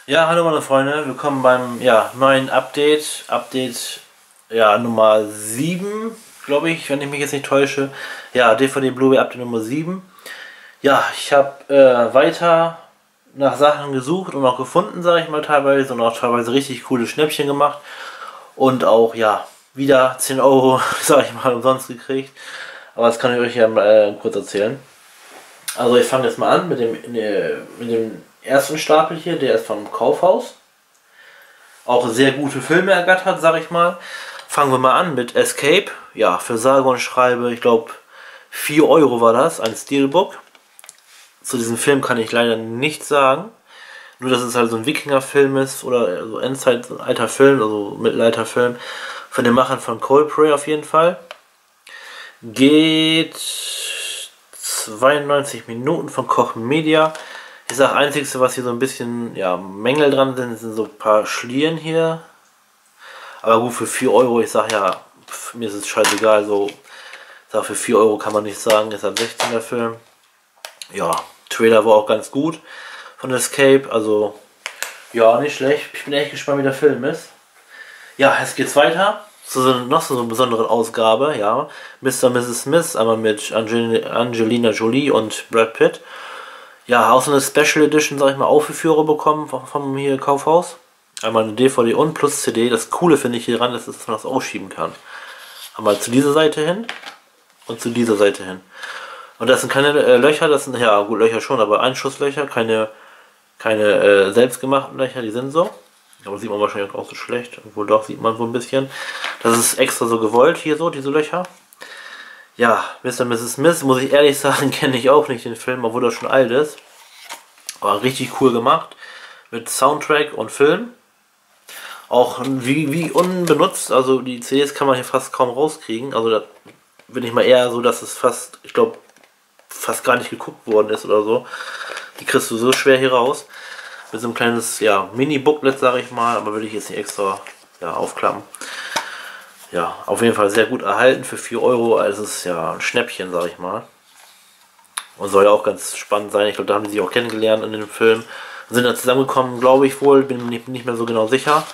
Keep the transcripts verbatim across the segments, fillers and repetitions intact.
Ja, hallo meine Freunde, willkommen beim ja, neuen Update. Update ja, Nummer sieben, glaube ich, wenn ich mich jetzt nicht täusche. Ja, D V D Blu-ray Update Nummer sieben. Ja, ich habe äh, weiter nach Sachen gesucht und auch gefunden, sage ich mal teilweise, und auch teilweise richtig coole Schnäppchen gemacht. Und auch, ja, wieder zehn Euro, sage ich mal, umsonst gekriegt. Aber das kann ich euch ja äh, kurz erzählen. Also ich fange jetzt mal an mit dem, äh, mit dem ersten Stapel hier, der ist vom Kaufhaus. Auch sehr gute Filme ergattert, sag ich mal. Fangen wir mal an mit Escape. Ja, für sage und schreibe, ich glaube, vier Euro war das, ein Steelbook. Zu diesem Film kann ich leider nichts sagen. Nur, dass es halt so ein Wikinger-Film ist oder so Endzeit, so ein alter Film, also Mittelalter-Film. Von den Machern von Coldplay auf jeden Fall. Geht zweiundneunzig Minuten von Koch Media. Ich sag, einzigste, was hier so ein bisschen ja, Mängel dran sind, sind so ein paar Schlieren hier. Aber gut, für vier Euro, ich sag ja, pf, mir ist es scheißegal, so. Ich sag, für vier Euro kann man nicht sagen, ist ein sechzehner Film. Ja, Trailer war auch ganz gut von Escape, also ja, nicht schlecht. Ich bin echt gespannt, wie der Film ist. Ja, jetzt geht's weiter zu so, noch so einer besonderen Ausgabe, ja. Mister und Misses Smith, einmal mit Angel Angelina Jolie und Brad Pitt. Ja, auch so eine Special Edition, sag ich mal, Aufführer bekommen vom, vom hier Kaufhaus. Einmal eine D V D und plus C D. Das Coole finde ich hier dran, ist, dass man das ausschieben kann. Einmal zu dieser Seite hin und zu dieser Seite hin. Und das sind keine äh, Löcher, das sind, ja gut, Löcher schon, aber Einschusslöcher, keine, keine äh, selbstgemachten Löcher, die sind so. Aber sieht man wahrscheinlich auch so schlecht, obwohl doch sieht man so ein bisschen. Das ist extra so gewollt hier so, diese Löcher. Ja, Mister und Misses Smith, muss ich ehrlich sagen, kenne ich auch nicht den Film, obwohl er schon alt ist. War richtig cool gemacht. Mit Soundtrack und Film. Auch wie, wie unbenutzt, also die C Ds kann man hier fast kaum rauskriegen. Also da bin ich mal eher so, dass es fast, ich glaube, fast gar nicht geguckt worden ist oder so. Die kriegst du so schwer hier raus. Mit so einem kleines, ja, Mini-Booklet, sage ich mal, aber würde ich jetzt nicht extra ja, aufklappen. Ja, auf jeden Fall sehr gut erhalten für vier Euro. Also es ist ja ein Schnäppchen, sag ich mal. Und soll ja auch ganz spannend sein. Ich glaube, da haben die sich auch kennengelernt in dem Film. Sind da zusammengekommen, glaube ich wohl. Bin mir nicht mehr so genau sicher.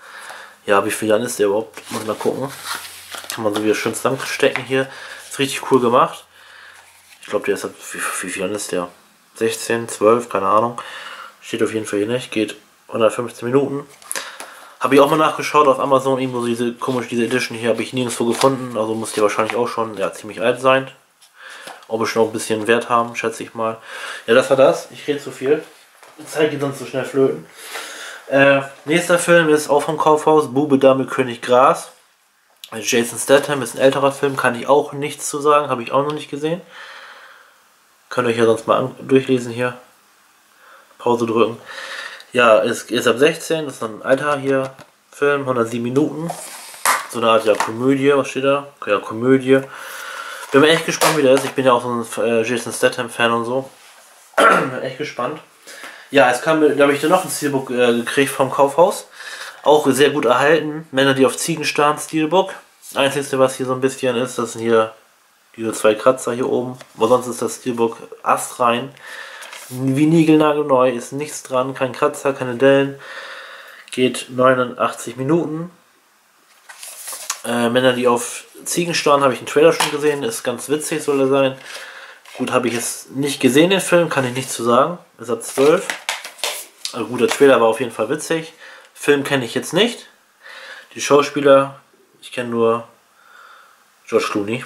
Ja, wie viel Jahren ist der überhaupt? Muss mal gucken. Kann man so wieder schön zusammenstecken hier. Ist richtig cool gemacht. Ich glaube, der ist halt, wie, wie viel Jahren ist der? sechzehn, zwölf, keine Ahnung. Steht auf jeden Fall hier nicht. Geht hundertfünfzehn Minuten. Habe ich auch mal nachgeschaut auf Amazon, irgendwo diese komisch, diese Edition hier habe ich nirgendwo gefunden, also muss die wahrscheinlich auch schon ja, ziemlich alt sein. Ob es schon auch ein bisschen Wert haben, schätze ich mal. Ja, das war das. Ich rede zu viel. Die Zeit geht sonst so schnell flöten. Äh, nächster Film ist auch vom Kaufhaus, Bube, Dame, König, Gras. Jason Statham ist ein älterer Film, kann ich auch nichts zu sagen, habe ich auch noch nicht gesehen. Könnt ihr euch ja sonst mal durchlesen hier. Pause drücken. Ja, es ist ab sechzehn, das ist ein alter hier Film, hundertsieben Minuten. So eine Art ja Komödie, was steht da? Ja, Komödie. Bin mir echt gespannt, wie der ist. Ich bin ja auch so ein äh, Jason Statham Fan und so. Bin echt gespannt. Ja, es kam, da habe ich dann noch ein Steelbook äh, gekriegt vom Kaufhaus. Auch sehr gut erhalten. Männer, die auf Ziegen starren, Steelbook. Einzige, was hier so ein bisschen ist, das sind hier diese zwei Kratzer hier oben. Aber sonst ist das Steelbook astrein. Wie niegelnagelneu, ist nichts dran, kein Kratzer, keine Dellen. Geht neunundachtzig Minuten. Äh, Männer, die auf Ziegen starren, habe ich einen Trailer schon gesehen, ist ganz witzig, soll er sein. Gut, habe ich jetzt nicht gesehen, den Film, kann ich nichts zu sagen. Ist ab zwölf. Also gut, der Trailer war auf jeden Fall witzig. Film kenne ich jetzt nicht. Die Schauspieler, ich kenne nur George Clooney.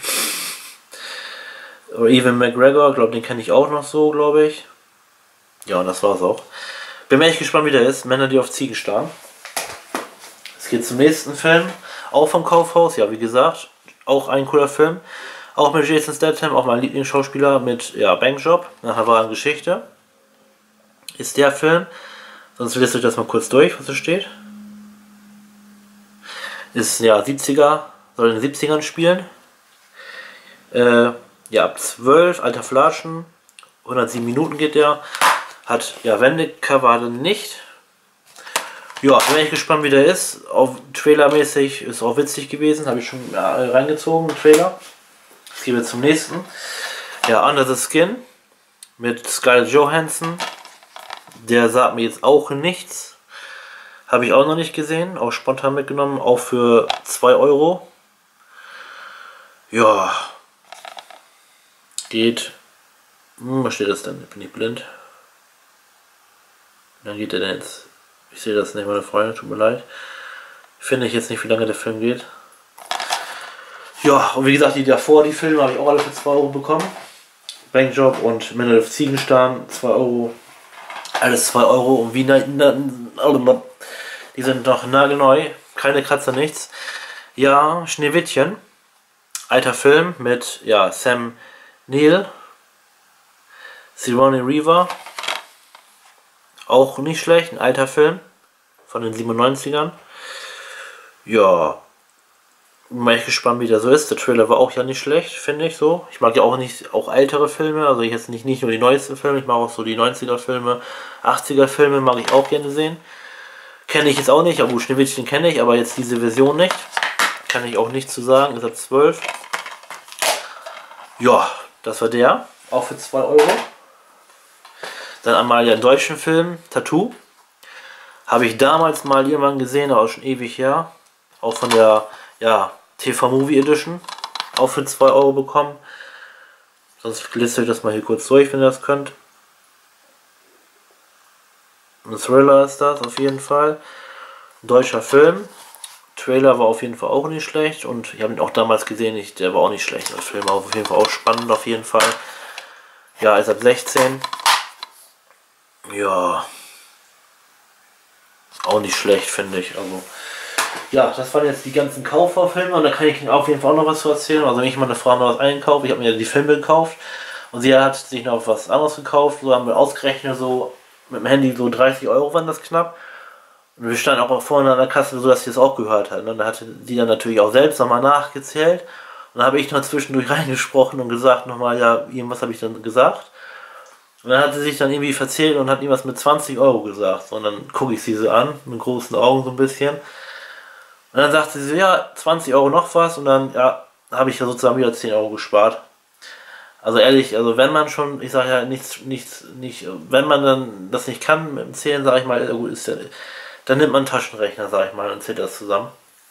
Oder Ewan McGregor, glaube den kenne ich auch noch so, glaube ich. Ja, und das war's auch. Bin mir echt gespannt, wie der ist. Männer, die auf Ziegen starren. Es geht zum nächsten Film. Auch vom Kaufhaus. Ja, wie gesagt, auch ein cooler Film. Auch mit Jason Statham, auch mein Lieblingsschauspieler mit ja, Bankjob. Nachher war eine Geschichte. Ist der Film. Sonst lest euch das mal kurz durch, was da steht. Ist ja siebziger, soll in den siebzigern spielen. Äh, ja, ab zwölf, alter Flaschen. hundertsieben Minuten geht der. Hat ja Wendecover nicht. Ja, bin echt gespannt, wie der ist. Auf Trailermäßig ist auch witzig gewesen. Habe ich schon ja, reingezogen, den Trailer. Jetzt gehen wir zum nächsten. Ja, Under the Skin mit Scarlett Johansson, Der sagt mir jetzt auch nichts. Habe ich auch noch nicht gesehen. Auch spontan mitgenommen. Auch für zwei Euro. Ja. Geht. Hm, was steht das denn? Bin ich blind? Wie lange geht der denn jetzt? Ich sehe das nicht, meine Freunde. Tut mir leid. Finde ich jetzt nicht, wie lange der Film geht. Ja, und wie gesagt, die davor, die Filme, habe ich auch alle für zwei Euro bekommen. Bankjob und Männer of Ziegenstern, zwei Euro. Alles zwei Euro. Und wie, na, na, die sind noch nagelneu. Keine Kratzer, nichts. Ja, Schneewittchen. Alter Film mit, ja, Sam Neill. Sigourney Weaver. Auch nicht schlecht, ein alter Film. Von den siebenundneunzigern. Ja. Bin mal echt gespannt, wie der so ist. Der Trailer war auch ja nicht schlecht, finde ich so. Ich mag ja auch nicht auch ältere Filme, also jetzt nicht, nicht nur die neuesten Filme, ich mag auch so die neunziger Filme, achtziger Filme mag ich auch gerne sehen. Kenne ich jetzt auch nicht, aber Schneewittchen kenne ich, aber jetzt diese Version nicht. Kann ich auch nichts zu sagen, ist ab zwölf. Ja, das war der, auch für zwei Euro. Dann einmal ja einen deutschen Film, Tattoo. Habe ich damals mal jemanden gesehen, aber schon ewig her. Auch von der, ja, T V Movie Edition, auch für zwei Euro bekommen. Sonst lest euch das mal hier kurz durch, wenn ihr das könnt. Ein Thriller ist das auf jeden Fall. Ein deutscher Film. Trailer war auf jeden Fall auch nicht schlecht und ich habe ihn auch damals gesehen, ich, der war auch nicht schlecht. Der Film war auf jeden Fall auch spannend auf jeden Fall. Ja, ist ab sechzehn. Ja. Auch nicht schlecht, finde ich. Also. Ja, das waren jetzt die ganzen Kaufvorfilme und da kann ich auf jeden Fall auch noch was zu erzählen. Also wenn ich meine Frau noch was einkaufe, ich habe mir die Filme gekauft und sie hat sich noch was anderes gekauft, so haben wir ausgerechnet, so mit dem Handy so dreißig Euro waren das knapp. Und wir standen auch vorne an der Kasse, so dass sie es auch gehört hat. Und dann hatte sie dann natürlich auch selbst nochmal nachgezählt und dann habe ich noch zwischendurch reingesprochen und gesagt nochmal, ja, irgendwas habe ich dann gesagt. Und dann hat sie sich dann irgendwie verzählt und hat irgendwas mit zwanzig Euro gesagt. Und dann gucke ich sie so an, mit großen Augen so ein bisschen. Und dann sagte sie, ja, zwanzig Euro noch was und dann, ja, habe ich ja sozusagen wieder zehn Euro gespart. Also ehrlich, also wenn man schon, ich sage ja nichts, nichts, nicht, wenn man dann das nicht kann mit dem Zählen, sage ich mal, gut, ist der, dann nimmt man einen Taschenrechner, sage ich mal, und zählt das zusammen.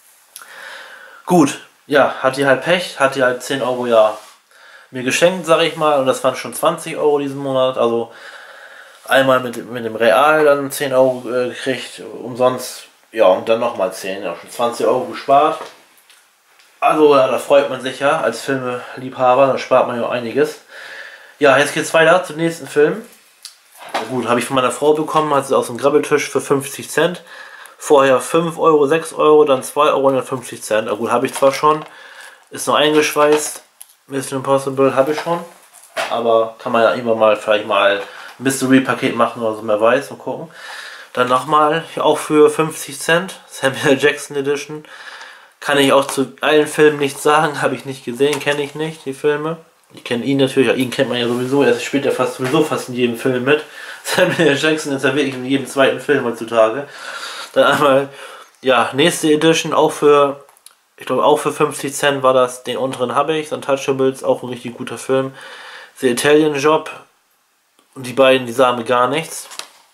Gut, ja, hat die halt Pech, hat die halt zehn Euro ja mir geschenkt, sage ich mal, und das waren schon zwanzig Euro diesen Monat, also einmal mit, mit dem Real dann zehn Euro äh, gekriegt, umsonst. Ja, und dann nochmal zehn, ja, schon zwanzig Euro gespart. Also, ja, da freut man sich ja als Filmeliebhaber, da spart man ja einiges. Ja, jetzt geht's weiter zum nächsten Film. Ja, gut, habe ich von meiner Frau bekommen, hat sie aus dem Grabbeltisch für fünfzig Cent. Vorher fünf Euro, sechs Euro, dann zwei Euro und dann fünfzig Cent. Ja, gut, habe ich zwar schon, ist noch eingeschweißt. Mission Impossible habe ich schon. Aber kann man ja immer mal vielleicht mal ein Mystery-Paket machen oder so, wer weiß, mal gucken. Dann nochmal, auch für fünfzig Cent, Samuel Jackson Edition. Kann ich auch zu allen Filmen nichts sagen, habe ich nicht gesehen, kenne ich nicht, die Filme. Ich kenne ihn natürlich, ihn kennt man ja sowieso, er spielt ja fast sowieso fast in jedem Film mit. Samuel Jackson ist ja wirklich in jedem zweiten Film heutzutage. Dann einmal, ja, nächste Edition, auch für, ich glaube auch für fünfzig Cent war das, den unteren habe ich, Untouchables, auch ein richtig guter Film. The Italian Job, und die beiden, die sagen mir gar nichts.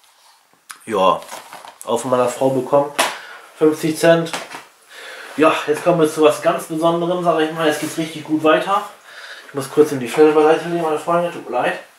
Ja, auch von meiner Frau bekommen. fünfzig Cent. Ja, jetzt kommen wir zu was ganz Besonderem, sage ich mal. Jetzt geht es richtig gut weiter. Ich muss kurz in die Filme beiseite legen, meine Freunde. Tut mir leid.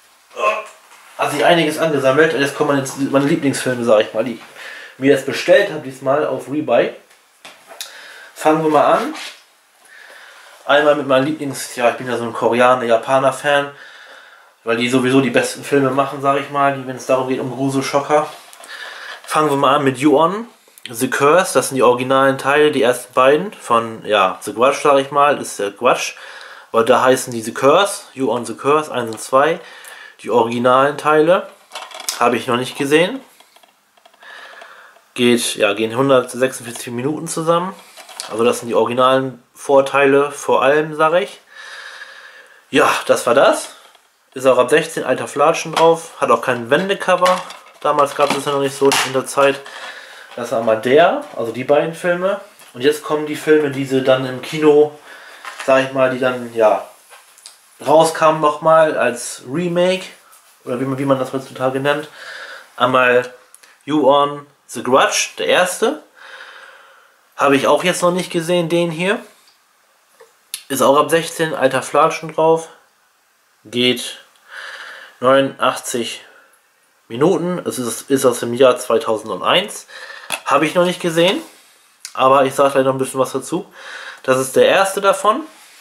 Hat sich einiges angesammelt. Und jetzt kommen meine, meine Lieblingsfilme, sage ich mal, die ich mir jetzt bestellt habe, diesmal auf Rebuy. Fangen wir mal an. Einmal mit meinen Lieblings... Ja, ich bin ja so ein Koreaner, Japaner-Fan. Weil die sowieso die besten Filme machen, sage ich mal, wenn es darum geht, um Grusel-Schocker. Fangen wir mal an mit Ju-On, The Curse, das sind die originalen Teile, die ersten beiden von, ja, The Grudge, sage ich mal, ist der Grudge. Aber da heißen die The Curse, Ju-On, The Curse, eins und zwei. Die originalen Teile habe ich noch nicht gesehen. Geht, ja, gehen hundertsechsundvierzig Minuten zusammen. Also das sind die originalen Vorteile vor allem, sage ich. Ja, das war das. Ist auch ab sechzehn, alter Flatschen drauf. Hat auch kein Wendecover. Damals gab es ja noch nicht so in der Zeit. Das war mal der, also die beiden Filme. Und jetzt kommen die Filme, die sie dann im Kino, sag ich mal, die dann, ja, rauskamen nochmal als Remake. Oder wie man, wie man das heutzutage nennt. Einmal Ju-On The Grudge, der erste. Habe ich auch jetzt noch nicht gesehen, den hier. Ist auch ab sechzehn, alter Flatschen drauf. Geht neunundachtzig Minuten. Es ist, ist aus dem Jahr zweitausendeins. Habe ich noch nicht gesehen. Aber ich sage gleich noch ein bisschen was dazu. Das ist der erste davon.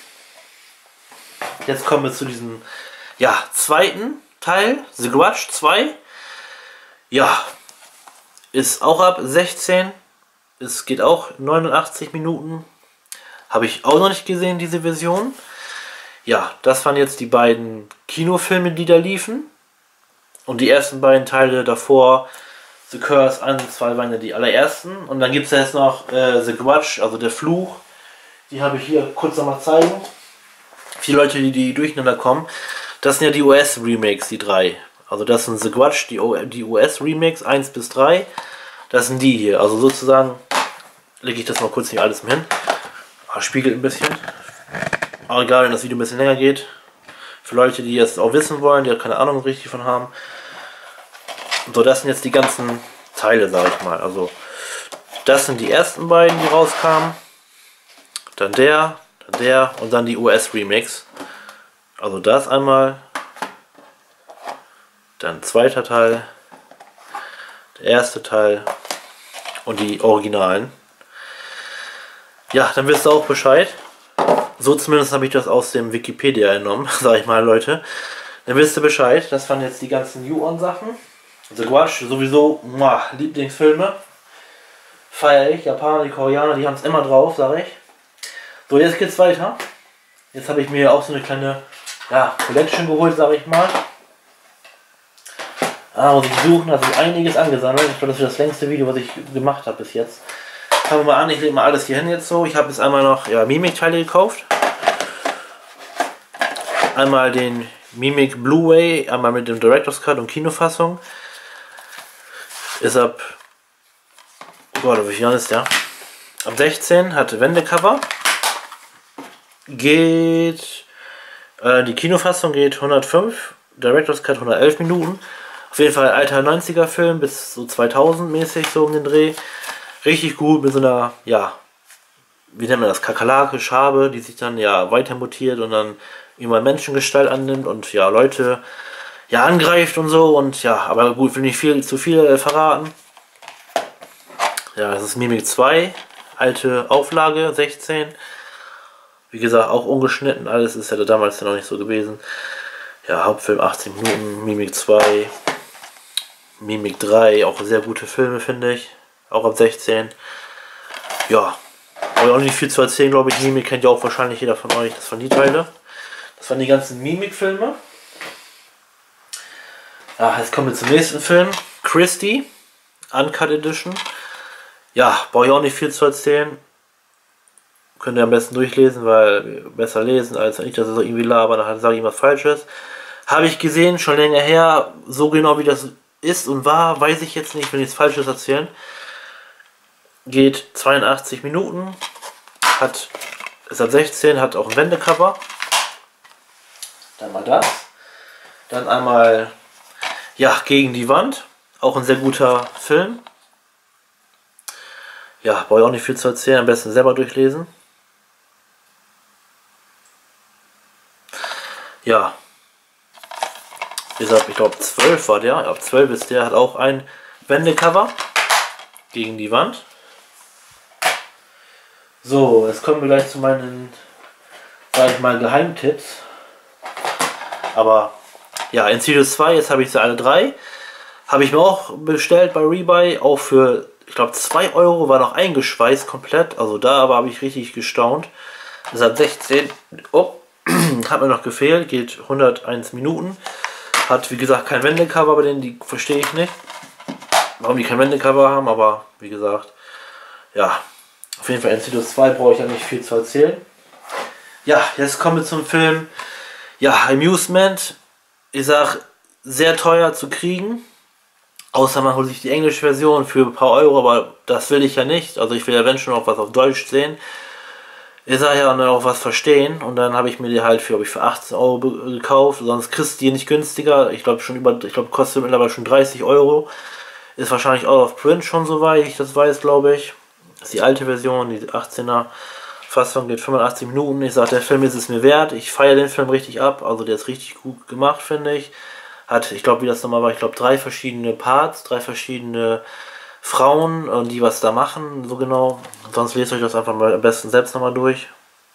Jetzt kommen wir zu diesem ja, zweiten Teil. The Grudge zwei. Ja. Ist auch ab sechzehn. Es geht auch neunundachtzig Minuten. Habe ich auch noch nicht gesehen, diese Version. Ja, das waren jetzt die beiden Kinofilme, die da liefen. Und die ersten beiden Teile davor, The Curse eins und zwei, waren ja die allerersten. Und dann gibt es ja jetzt noch äh, The Grudge, also der Fluch. Die habe ich hier kurz nochmal zeigen. Für die Leute, die, die durcheinander kommen. Das sind ja die U S-Remakes, die drei. Also das sind The Grudge, die, die U S-Remakes eins bis drei. Das sind die hier. Also sozusagen lege ich das mal kurz hier alles hin. Ah, spiegelt ein bisschen. Aber egal, wenn das Video ein bisschen länger geht. Für Leute, die jetzt auch wissen wollen, die keine Ahnung richtig von haben. So, das sind jetzt die ganzen Teile, sage ich mal. Also, das sind die ersten beiden, die rauskamen. Dann der, dann der und dann die U S-Remix. Also das einmal. Dann zweiter Teil. Der erste Teil. Und die Originalen. Ja, dann wisst ihr auch Bescheid. So zumindest habe ich das aus dem Wikipedia entnommen, sage ich mal, Leute. Dann wisst ihr Bescheid. Das waren jetzt die ganzen Ju-On-Sachen. The Grudge, sowieso muah, Lieblingsfilme. Feier ich. Japaner, die Koreaner, die haben es immer drauf, sage ich. So, jetzt geht's weiter. Jetzt habe ich mir auch so eine kleine ja, Collection geholt, sage ich mal. Ah, muss ich suchen, da ist einiges angesammelt. Ich glaube, das ist das längste Video, was ich gemacht habe bis jetzt. Fangen wir mal an, ich lege mal alles hier hin jetzt so. Ich habe jetzt einmal noch ja, Mimik-Teile gekauft. Einmal den Mimik Blu-ray, einmal mit dem Director's Cut und Kinofassung. Ist ab, oh Gott, wie viel ist der? Ab sechzehn, hat Wendecover. Geht, äh, die Kinofassung geht hundertfünf, Director's Cut hundertelf Minuten. Auf jeden Fall alter neunziger Film, bis so zweitausend mäßig so um den Dreh. Richtig gut mit so einer, ja, wie nennt man das, Kakerlake, Schabe, die sich dann ja weiter mutiert und dann immer Menschengestalt annimmt und ja, Leute ja angreift und so und ja, aber gut, will nicht viel zu viel äh, verraten. Ja, das ist Mimik zwei, alte Auflage, sechzehn. Wie gesagt, auch ungeschnitten, alles ist ja damals ja noch nicht so gewesen. Ja, Hauptfilm achtzehn Minuten, Mimik zwei, Mimik drei, auch sehr gute Filme, finde ich. Auch ab sechzehn. Ja, aber auch nicht viel zu erzählen, glaube ich. Mimik kennt ja auch wahrscheinlich jeder von euch. Das waren die Teile. Das waren die ganzen Mimik-Filme. Ja, jetzt kommen wir zum nächsten Film. Christie, Uncut Edition. Ja, brauche ich auch nicht viel zu erzählen. Könnt ihr am besten durchlesen, weil besser lesen, als wenn ich das so irgendwie laber, dann sage ich was Falsches. Habe ich gesehen, schon länger her. So genau wie das ist und war, weiß ich jetzt nicht, wenn ich es Falsches erzählen. Geht zweiundachtzig Minuten, hat, ist ab sechzehn, hat auch ein Wendecover. Dann mal das. Dann einmal, ja, Gegen die Wand. Auch ein sehr guter Film. Ja, brauche ich auch nicht viel zu erzählen, am besten selber durchlesen. Ja. Ist ab, ich glaube, zwölf war der. Ab zwölf ist der, hat auch ein Wendecover. Gegen die Wand. So, jetzt kommen wir gleich zu meinen, sag ich mal, Geheimtipps. Aber, ja, Insidious zwei, jetzt habe ich sie alle drei. Habe ich mir auch bestellt bei Rebuy, auch für, ich glaube, zwei Euro, war noch eingeschweißt komplett. Also da aber habe ich richtig gestaunt. Das hat sechzehn, oh, hat mir noch gefehlt, geht hunderteins Minuten. Hat, wie gesagt, kein Wendecover, bei denen, die verstehe ich nicht. Warum die kein Wendecover haben, aber wie gesagt, ja, auf jeden Fall Insidious zwei brauche ich ja nicht viel zu erzählen. Ja, jetzt kommen wir zum Film, ja, Amusement. Ich sag, sehr teuer zu kriegen, außer man holt sich die englische Version für ein paar Euro, aber das will ich ja nicht. Also ich will ja wenn schon auch was auf Deutsch sehen. Ich sag ja, und dann auch was verstehen. Und dann habe ich mir die halt für, ich, für achtzehn Euro gekauft. Sonst kriegst du die nicht günstiger. Ich glaube schon über, ich glaube kostet mittlerweile schon dreißig Euro. Ist wahrscheinlich out of print schon so weit, ich das weiß, glaube ich. Das ist die alte Version, die achtzehner Fassung geht fünfundachtzig Minuten. Ich sage, der Film ist es mir wert. Ich feiere den Film richtig ab. Also der ist richtig gut gemacht, finde ich. Hat, ich glaube, wie das nochmal war, ich glaube, drei verschiedene Parts, drei verschiedene Frauen, die was da machen, so genau. Sonst lest euch das einfach mal am besten selbst nochmal durch.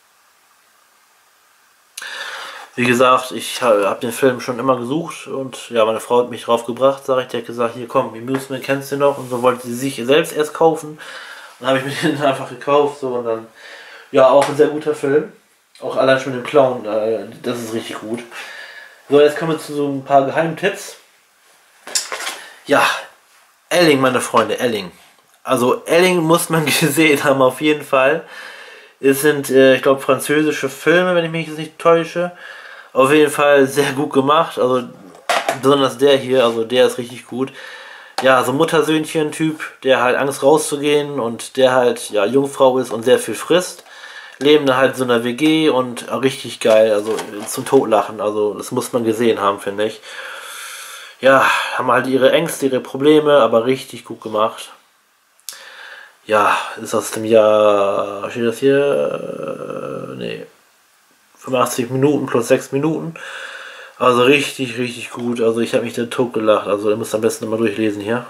Wie gesagt, ich habe den Film schon immer gesucht und ja, meine Frau hat mich drauf gebracht, sage ich, die hat gesagt, hier komm, die Museman kennst du noch, und so wollte sie sich selbst erst kaufen. Dann habe ich mir den einfach gekauft, so, und dann, ja, auch ein sehr guter Film. Auch allein schon mit dem Clown, äh, das ist richtig gut. So, jetzt kommen wir zu so ein paar Geheimtipps. Ja, Elling, meine Freunde, Elling. Also Elling muss man gesehen haben, auf jeden Fall. Es sind, äh, ich glaube, französische Filme, wenn ich mich jetzt nicht täusche. Auf jeden Fall sehr gut gemacht. Also besonders der hier, also der ist richtig gut. Ja, so Muttersöhnchen-Typ, der halt Angst rauszugehen und der halt, ja, Jungfrau ist und sehr viel frisst. Leben da halt in so einer W G und richtig geil, also zum Totlachen. Also das muss man gesehen haben, finde ich. Ja, haben halt ihre Ängste, ihre Probleme, aber richtig gut gemacht. Ja, ist aus dem Jahr, steht das hier? Äh, nee. fünfundachtzig Minuten plus sechs Minuten. Also richtig, richtig gut. Also ich habe mich da tot gelacht. Also ihr müsst am besten immer durchlesen hier.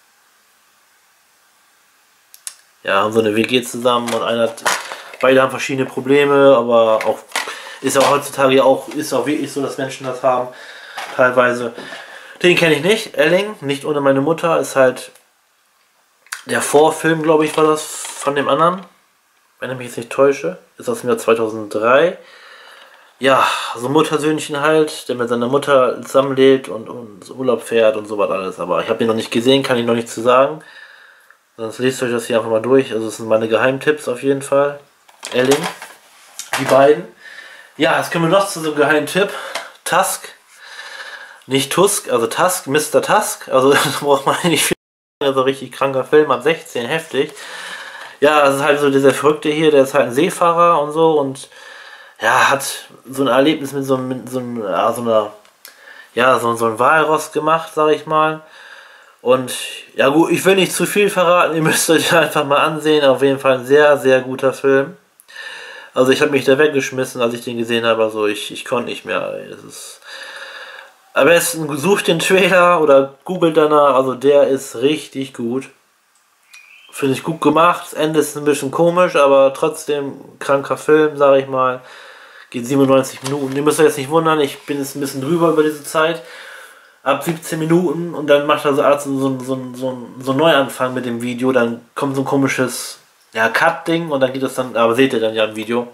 Ja, haben so eine W G zusammen und einer hat, beide haben verschiedene Probleme, aber auch ist ja heutzutage ja auch, ist auch wirklich so, dass Menschen das haben. Teilweise. Den kenne ich nicht. Elling, nicht ohne meine Mutter, ist halt der Vorfilm, glaube ich, war das von dem anderen. Wenn ich mich jetzt nicht täusche. Ist aus dem Jahr zweitausenddrei. Ja, so ein Muttersöhnchen halt, der mit seiner Mutter zusammenlebt und, und Urlaub fährt und sowas alles. Aber ich habe ihn noch nicht gesehen, kann ich noch nicht zu sagen. Sonst lest euch das hier einfach mal durch. Also das sind meine Geheimtipps auf jeden Fall. Elling. Die beiden. Ja, jetzt kommen wir noch zu so einem Geheimtipp. Tusk. Nicht Tusk, also Tusk, Mister Tusk. Also da braucht man nicht viel. Also richtig kranker Film, ab sechzehn, heftig. Ja, das ist halt so dieser Verrückte hier, der ist halt ein Seefahrer und so und ja, hat so ein Erlebnis mit so, mit so, einem, ja, so einer, ja, so, so ein Walross gemacht, sag ich mal. Und ja gut, ich will nicht zu viel verraten, ihr müsst euch einfach mal ansehen. Auf jeden Fall ein sehr, sehr guter Film. Also ich habe mich da weggeschmissen, als ich den gesehen habe. Also ich, ich konnte nicht mehr. Es ist am besten sucht den Trailer oder googelt danach. Also der ist richtig gut. Finde ich gut gemacht. Das Ende ist ein bisschen komisch, aber trotzdem kranker Film, sage ich mal. Geht siebenundneunzig Minuten. Ihr müsst euch jetzt nicht wundern, ich bin jetzt ein bisschen drüber über diese Zeit. Ab siebzehn Minuten und dann macht er so, so, so, so, so, so einen Neuanfang mit dem Video. Dann kommt so ein komisches, ja, Cut-Ding und dann geht es dann, aber seht ihr dann ja im Video.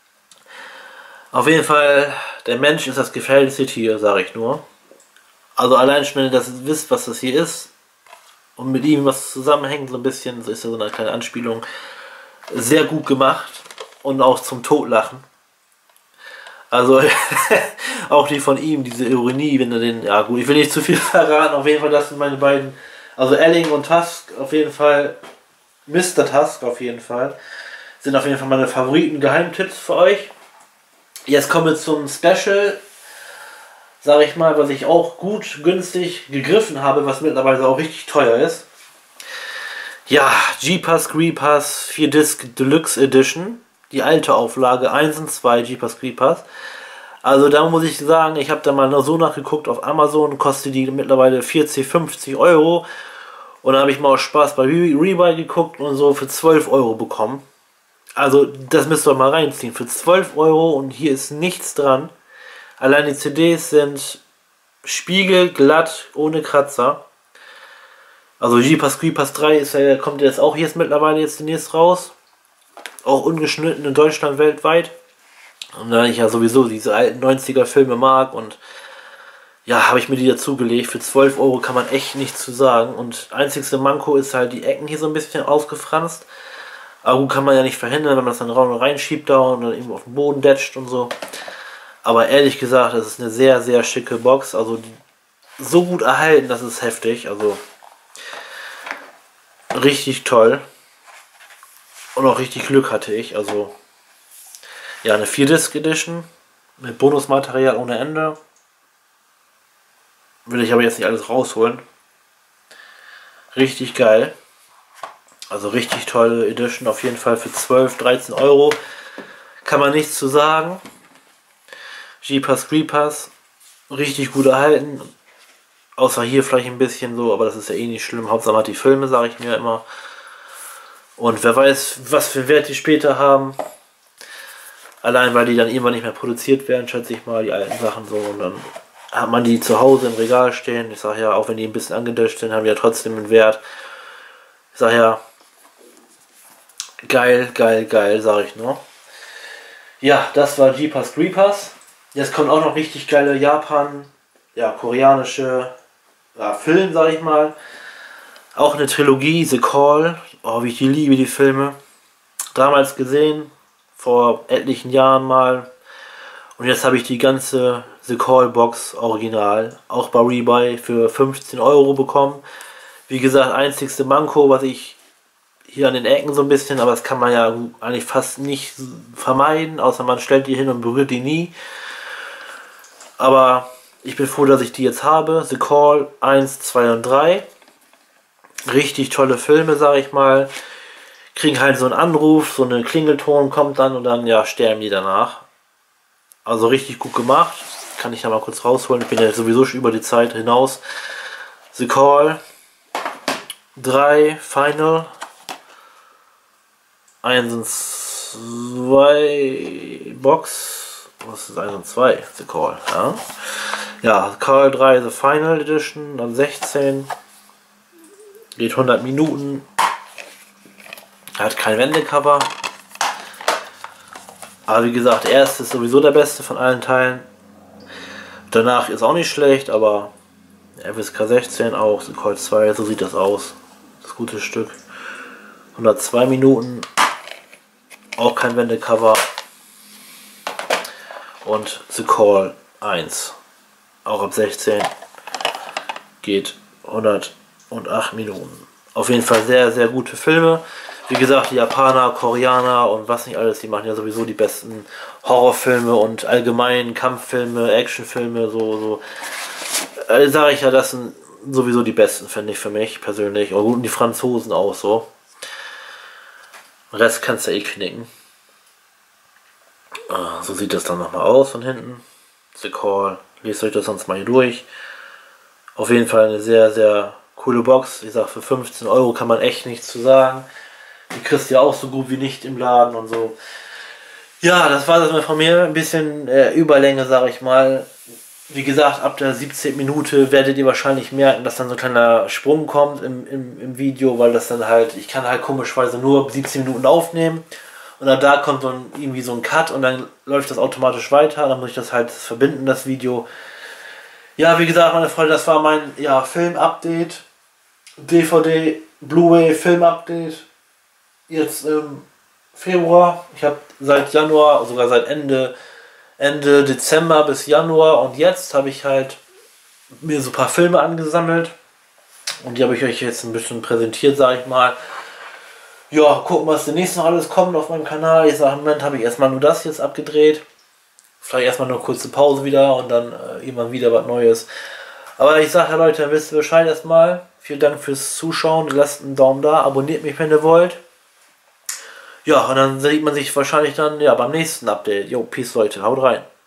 Auf jeden Fall, der Mensch ist das gefährlichste Tier, sage ich nur. Also allein schon, wenn ihr das wisst, was das hier ist und mit ihm was zusammenhängt, so ein bisschen, so ist ja so eine kleine Anspielung, sehr gut gemacht und auch zum Totlachen. Also auch die von ihm, diese Ironie, wenn er den, ja gut, ich will nicht zu viel verraten, auf jeden Fall, das sind meine beiden, also Elling und Tusk, auf jeden Fall, Mister Tusk auf jeden Fall, sind auf jeden Fall meine Favoriten, Geheimtipps für euch. Jetzt kommen wir zum Special, sage ich mal, was ich auch gut, günstig gegriffen habe, was mittlerweile auch richtig teuer ist. Ja, Jeepers Creepers vier Disc Deluxe Edition. Die alte Auflage eins und zwei Jeepers Creepers. Also da muss ich sagen, ich habe da mal so nachgeguckt auf Amazon, kostet die mittlerweile vierzig, fünfzig Euro. Und dann habe ich mal aus Spaß bei Rebuy geguckt und so für zwölf Euro bekommen. Also das müsst ihr mal reinziehen. Für zwölf Euro und hier ist nichts dran. Allein die C Ds sind spiegelglatt, ohne Kratzer. Also Jeepers Creepers drei ist ja, kommt jetzt auch jetzt mittlerweile jetzt demnächst raus. Auch ungeschnitten in Deutschland, weltweit. Und da ich ja sowieso diese alten neunziger Filme mag und ja, habe ich mir die dazugelegt. Für zwölf Euro kann man echt nichts zu sagen. Und einzigste Manko ist halt die Ecken hier so ein bisschen ausgefranst. Aber gut, kann man ja nicht verhindern, wenn man das dann reinschiebt da und dann irgendwo auf den Boden detscht und so. Aber ehrlich gesagt, das ist eine sehr, sehr schicke Box. Also die, so gut erhalten, das ist heftig. Also richtig toll. Und auch richtig Glück hatte ich. Also Ja, eine vier Disc Edition mit Bonusmaterial ohne Ende. Will ich aber jetzt nicht alles rausholen. Richtig geil. Also richtig tolle Edition, auf jeden Fall für zwölf, dreizehn Euro. Kann man nichts zu sagen. Jeepers Creepers, richtig gut erhalten. Außer hier vielleicht ein bisschen so, aber das ist ja eh nicht schlimm. Hauptsache hat die Filme, sage ich mir immer. Und wer weiß, was für einen Wert die später haben. Allein weil die dann irgendwann nicht mehr produziert werden, schätze ich mal, die alten Sachen so. Und dann hat man die zu Hause im Regal stehen. Ich sage ja, auch wenn die ein bisschen angedetscht sind, haben die ja trotzdem einen Wert. Ich sage ja, geil, geil, geil, sage ich nur. Ja, das war Jeepers Creepers. Jetzt kommt auch noch richtig geile Japan, ja, koreanische ja, Film, sage ich mal. Auch eine Trilogie, The Call. Oh, wie ich die liebe, die Filme. Damals gesehen, vor etlichen Jahren mal. Und jetzt habe ich die ganze The Call Box Original, auch bei Rebuy, für fünfzehn Euro bekommen. Wie gesagt, einzigste Manko, was ich hier an den Ecken so ein bisschen, aber das kann man ja eigentlich fast nicht vermeiden, außer man stellt die hin und berührt die nie. Aber ich bin froh, dass ich die jetzt habe. The Call eins, zwei und drei. Richtig tolle Filme, sage ich mal. Kriegen halt so einen Anruf, so eine Klingelton kommt dann und dann ja sterben die danach. Also richtig gut gemacht. Kann ich da mal kurz rausholen. Ich bin ja sowieso schon über die Zeit hinaus. The Call drei, Final eins und zwei Box. Was ist eins und zwei? The Call. Ja, ja, Call drei, The Final Edition, dann sechzehn. Geht hundert Minuten. Hat kein Wendecover. Aber wie gesagt, erst ist sowieso der beste von allen Teilen. Danach ist auch nicht schlecht, aber F S K sechzehn auch, The Call zwei, so sieht das aus. Das gute Stück. hundertzwei Minuten. Auch kein Wendecover. Und The Call eins. Auch ab sechzehn. Geht hundertacht Minuten. Auf jeden Fall sehr, sehr gute Filme. Wie gesagt, die Japaner, Koreaner und was nicht alles, die machen ja sowieso die besten Horrorfilme und allgemein Kampffilme, Actionfilme, so, so. Also sage ich ja, das sind sowieso die besten, finde ich für mich persönlich. Und gut, und die Franzosen auch so. Den Rest kannst du eh knicken. So sieht das dann nochmal aus von hinten. The Call. Lest euch das sonst mal hier durch. Auf jeden Fall eine sehr, sehr coole Box. Ich sag, für fünfzehn Euro kann man echt nichts zu sagen. Die kriegst du ja auch so gut wie nicht im Laden und so. Ja, das war das mal von mir. Ein bisschen äh, Überlänge, sage ich mal. Wie gesagt, ab der siebzehnten Minute werdet ihr wahrscheinlich merken, dass dann so ein kleiner Sprung kommt im, im, im Video, weil das dann halt, ich kann halt komischweise nur siebzehn Minuten aufnehmen und dann da kommt so ein, irgendwie so ein Cut und dann läuft das automatisch weiter, dann muss ich das halt verbinden, das Video. Ja, wie gesagt, meine Freunde, das war mein ja, Film-Update, D V D, Blu-ray, Film-Update, jetzt im Februar. Ich habe seit Januar, sogar seit Ende Ende Dezember bis Januar und jetzt habe ich halt mir so ein paar Filme angesammelt und die habe ich euch jetzt ein bisschen präsentiert, sage ich mal. Ja, gucken, was demnächst noch alles kommt auf meinem Kanal. Ich sage, im Moment habe ich erstmal nur das jetzt abgedreht. Vielleicht erstmal nur eine kurze Pause wieder und dann äh, irgendwann wieder was Neues. Aber ich sage ja, Leute, dann wisst ihr Bescheid erstmal. Vielen Dank fürs Zuschauen. Lasst einen Daumen da, abonniert mich, wenn ihr wollt. Ja, und dann sieht man sich wahrscheinlich dann ja beim nächsten Update. Jo, peace Leute, haut rein.